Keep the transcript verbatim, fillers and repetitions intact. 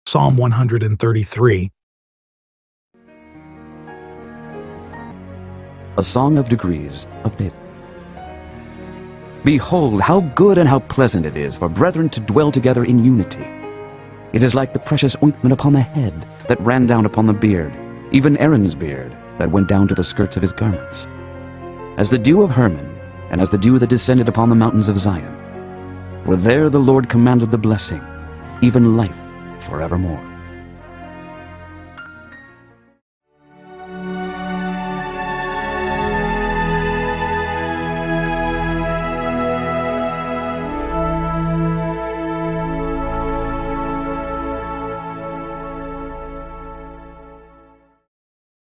Psalm one hundred thirty-three. A Song of Degrees of David. Behold, how good and how pleasant it is for brethren to dwell together in unity. It is like the precious ointment upon the head that ran down upon the beard, even Aaron's beard that went down to the skirts of his garments. As the dew of Hermon, and as the dew that descended upon the mountains of Zion. For there the Lord commanded the blessing, even life forevermore.